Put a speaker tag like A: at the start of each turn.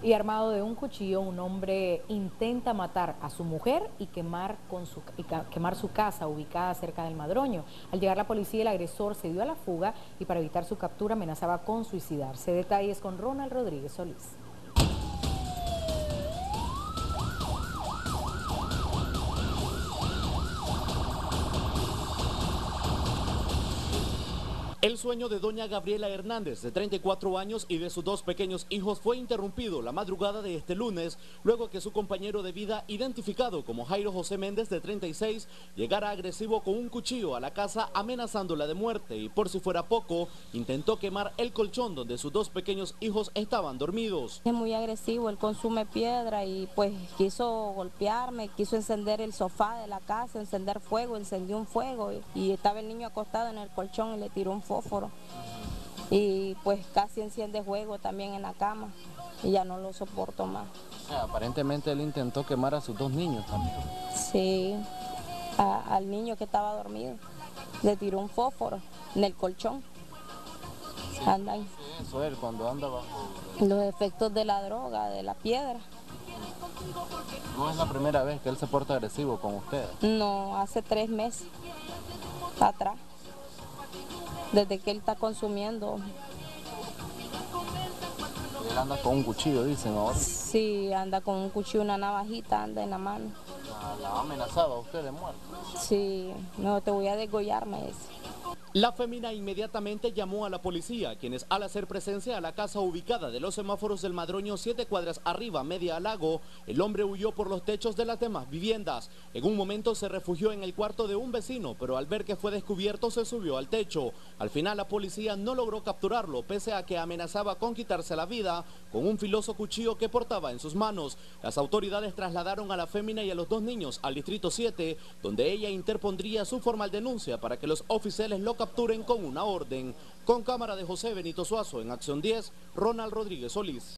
A: Y armado de un cuchillo, un hombre intenta matar a su mujer y quemar su casa ubicada cerca del Madroño. Al llegar la policía, el agresor se dio a la fuga y para evitar su captura amenazaba con suicidarse. Detalles con Ronald Rodríguez Solís.
B: El sueño de doña Gabriela Hernández, de 34 años, y de sus dos pequeños hijos fue interrumpido la madrugada de este lunes, luego que su compañero de vida, identificado como Jairo José Méndez, de 36, llegara agresivo con un cuchillo a la casa amenazándola de muerte y, por si fuera poco, intentó quemar el colchón donde sus dos pequeños hijos estaban dormidos.
C: Es muy agresivo, él consume piedra y pues quiso golpearme, quiso encender el sofá de la casa, encender fuego, encendió un fuego y estaba el niño acostado en el colchón y le tiró un fósforo. Y pues casi enciende fuego también en la cama y ya no lo soporto más.
D: Aparentemente él intentó quemar a sus dos niños también.
C: Sí, al niño que estaba dormido, le tiró un fósforo en el colchón.
D: Sí,
C: Andan.
D: Eso él cuando anda bajo
C: Los efectos de la droga, de la piedra.
D: No es la primera vez que él se porta agresivo con ustedes.
C: No, hace 3 meses atrás, desde que él está consumiendo.
D: Él anda con un cuchillo, dicen ahora.
C: Sí, anda con un cuchillo, una navajita, anda en la mano.
D: La ha amenazado a usted de muerte.
C: Sí, no, te voy a degollarme ese.
B: La fémina inmediatamente llamó a la policía, quienes al hacer presencia a la casa ubicada de los semáforos del Madroño 7 cuadras arriba, media al lago, el hombre huyó por los techos de las demás viviendas. En un momento se refugió en el cuarto de un vecino, pero al ver que fue descubierto se subió al techo. Al final la policía no logró capturarlo, pese a que amenazaba con quitarse la vida con un filoso cuchillo que portaba en sus manos. Las autoridades trasladaron a la fémina y a los dos niños al distrito 7, donde ella interpondría su formal denuncia para que los oficiales lo capturen con una orden. Con cámara de José Benito Suazo, en Acción 10, Ronald Rodríguez Solís.